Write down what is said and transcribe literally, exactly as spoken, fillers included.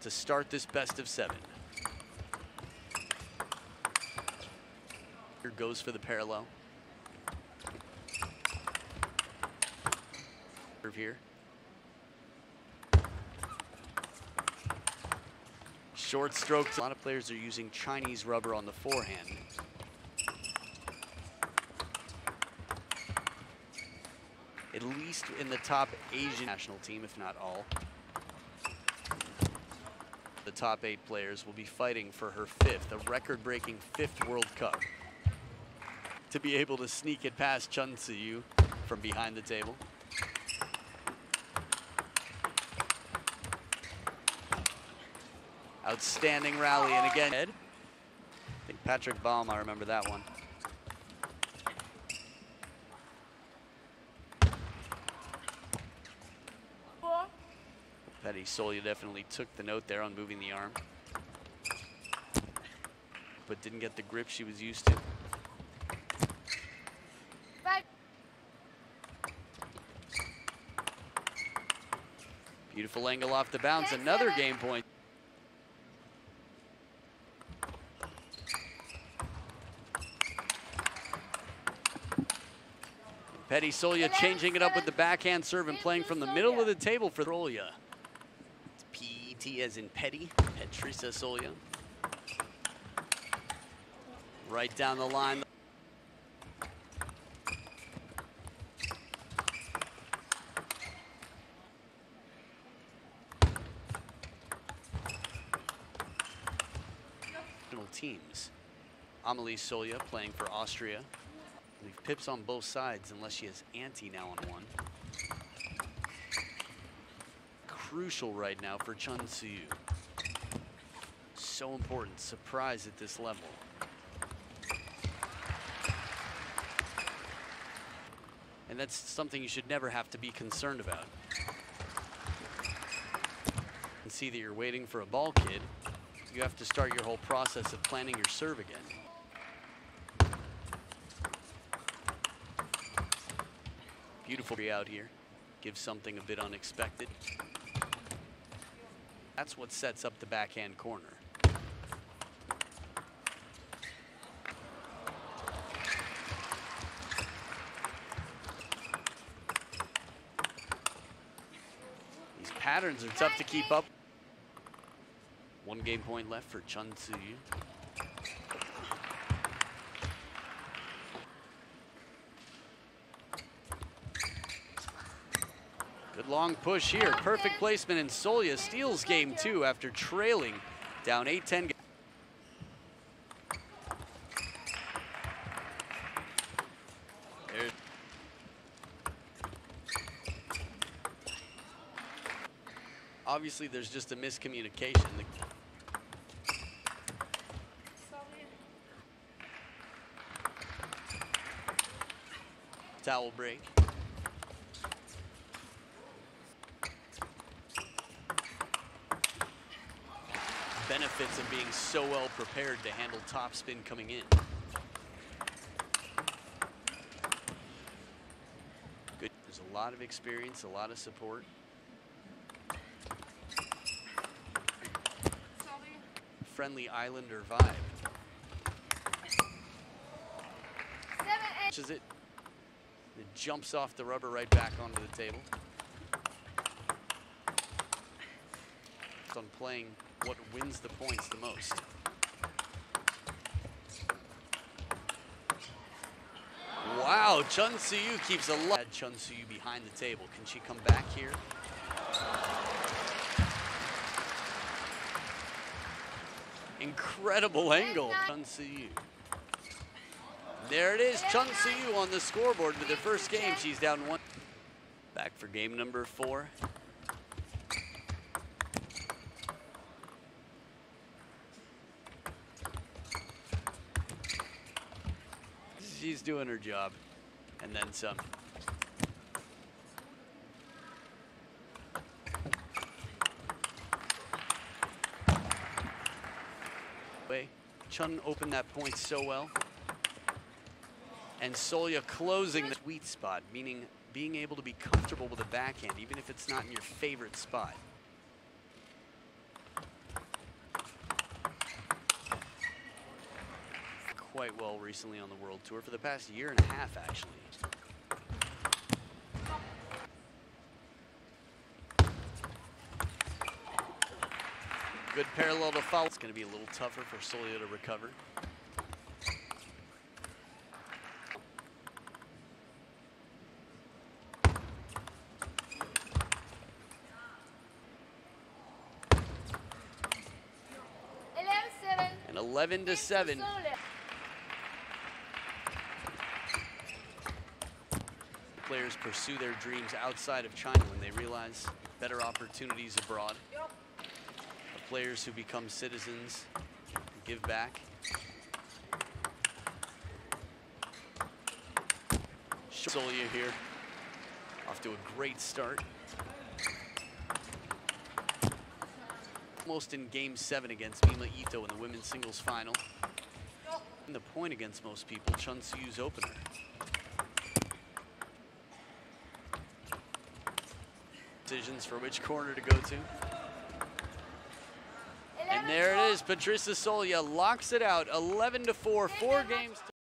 to start this best of seven. Here goes for the parallel. Serve here. Short strokes. A lot of players are using Chinese rubber on the forehand. At least in the top Asian national team, if not all. The top eight players will be fighting for her fifth, a record-breaking fifth World Cup. To be able to sneak it past Chun Tze-Yu from behind the table. Outstanding rally, and again, Ed. I think Patrick Baum, I remember that one. Petty Solja definitely took the note there on moving the arm, but didn't get the grip she was used to. Beautiful angle off the bounce, another game point. Petty Solja changing it up with the backhand serve and playing from the middle of the table for Solja. It's P E T as in Petty, Petrisa Solja. Right down the line. Teams. Amelie Solja playing for Austria. Leave pips on both sides unless she has ante now on one. Crucial right now for Chun Tze-Yu. So important, surprise at this level. And that's something you should never have to be concerned about. And see that you're waiting for a ball kid. You have to start your whole process of planning your serve again. Beautiful out here. Gives something a bit unexpected. That's what sets up the backhand corner. These patterns are tough to keep up. One game point left for Chun Tze-Yu. Good long push here. Perfect placement, and Solja steals game two after trailing down eight ten. There's Obviously, there's just a miscommunication. The towel break. Benefits of being so well prepared to handle topspin coming in. Good. There's a lot of experience, a lot of support. Friendly Islander vibe. Which is it? It jumps off the rubber right back onto the table. It's on playing what wins the points the most. Wow, Chun Tze-Yu keeps a lot. Chun Tze-Yu behind the table. Can she come back here? Incredible angle, Chun Tze-Yu. There it is, Chun Tze-Yu on the scoreboard with her first game. She's down one. Back for game number four. She's doing her job, and then some. Chun opened that point so well. And Solja closing the sweet spot, meaning being able to be comfortable with a backhand, even if it's not in your favorite spot. quite well recently on the World Tour, for the past year and a half, actually. Good parallel to foul. It's going to be a little tougher for Solia to recover. And eleven to seven. Players pursue their dreams outside of China when they realize better opportunities abroad. The players who become citizens give back. Solia here, off to a great start. Almost in game seven against Mima Ito in the women's singles final. And the point against most people, Chun Tze-Yu's opener. Decisions for which corner to go to. And there it is, Patricia Solia locks it out, eleven to four, four games to